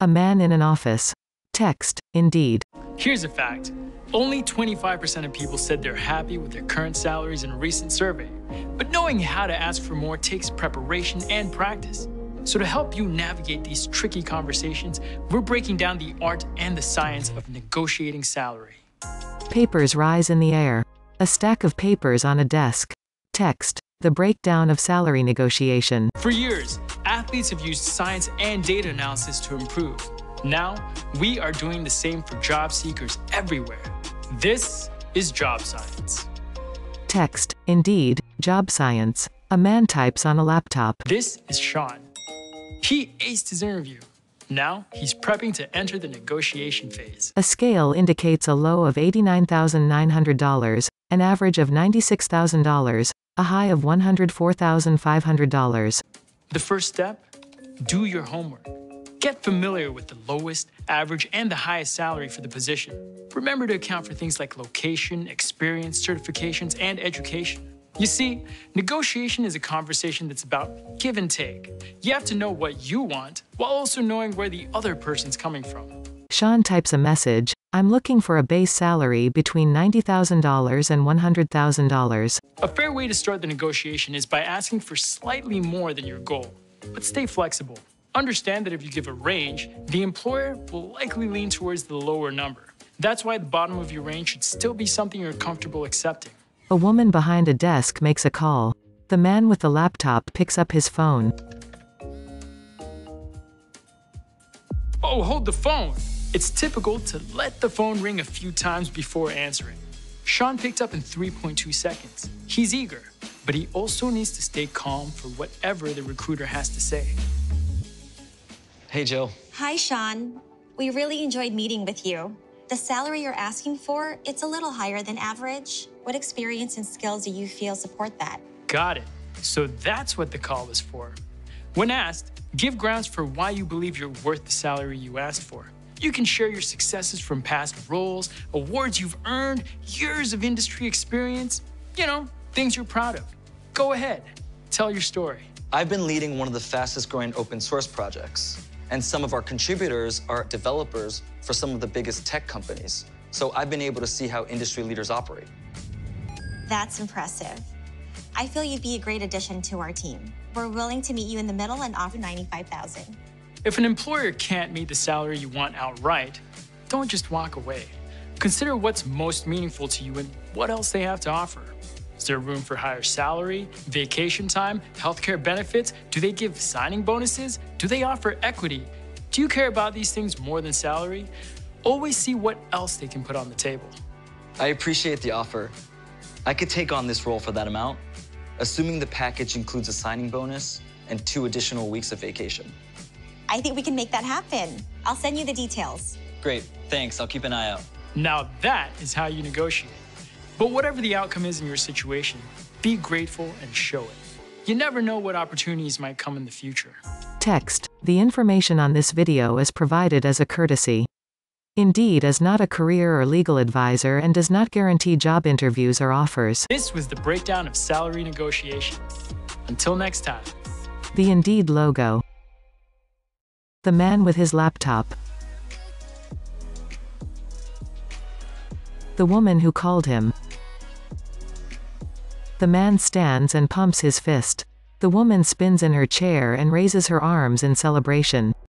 A man in an office. Text, Indeed. Here's a fact. Only 25% of people said they're happy with their current salaries in a recent survey. But knowing how to ask for more takes preparation and practice. So to help you navigate these tricky conversations, we're breaking down the art and the science of negotiating salary. Papers rise in the air. A stack of papers on a desk. Text, The breakdown of salary negotiation. For years, athletes have used science and data analysis to improve. Now, we are doing the same for job seekers everywhere. This is Job Science. Text, Indeed, Job Science. A man types on a laptop. This is Sean. He aced his interview. Now, he's prepping to enter the negotiation phase. A scale indicates a low of $89,900, an average of $96,000, a high of $104,500. The first step? Do your homework. Get familiar with the lowest, average, and the highest salary for the position. Remember to account for things like location, experience, certifications, and education. You see, negotiation is a conversation that's about give and take. You have to know what you want, while also knowing where the other person's coming from. Sean types a message, I'm looking for a base salary between $90,000 and $100,000. A fair way to start the negotiation is by asking for slightly more than your goal. But stay flexible. Understand that if you give a range, the employer will likely lean towards the lower number. That's why the bottom of your range should still be something you're comfortable accepting. A woman behind a desk makes a call. The man with the laptop picks up his phone. Oh, hold the phone! It's typical to let the phone ring a few times before answering. Sean picked up in 3.2 seconds. He's eager, but he also needs to stay calm for whatever the recruiter has to say. Hey, Jill. Hi, Sean. We really enjoyed meeting with you. The salary you're asking for, it's a little higher than average. What experience and skills do you feel support that? Got it. So that's what the call was for. When asked, give grounds for why you believe you're worth the salary you asked for. You can share your successes from past roles, awards you've earned, years of industry experience, things you're proud of. Go ahead, tell your story. I've been leading one of the fastest growing open source projects, and some of our contributors are developers for some of the biggest tech companies. So I've been able to see how industry leaders operate. That's impressive. I feel you'd be a great addition to our team. We're willing to meet you in the middle and offer $95,000. If an employer can't meet the salary you want outright, don't just walk away. Consider what's most meaningful to you and what else they have to offer. Is there room for higher salary, vacation time, healthcare benefits? Do they give signing bonuses? Do they offer equity? Do you care about these things more than salary? Always see what else they can put on the table. I appreciate the offer. I could take on this role for that amount, assuming the package includes a signing bonus and 2 additional weeks of vacation. I think we can make that happen. I'll send you the details. Great, thanks. I'll keep an eye out. Now that is how you negotiate. But whatever the outcome is in your situation, be grateful and show it. You never know what opportunities might come in the future. Text, The information on this video is provided as a courtesy. Indeed is not a career or legal advisor and does not guarantee job interviews or offers. This was the breakdown of salary negotiation. Until next time. The Indeed logo. The man with his laptop. The woman who called him. The man stands and pumps his fist. The woman spins in her chair and raises her arms in celebration.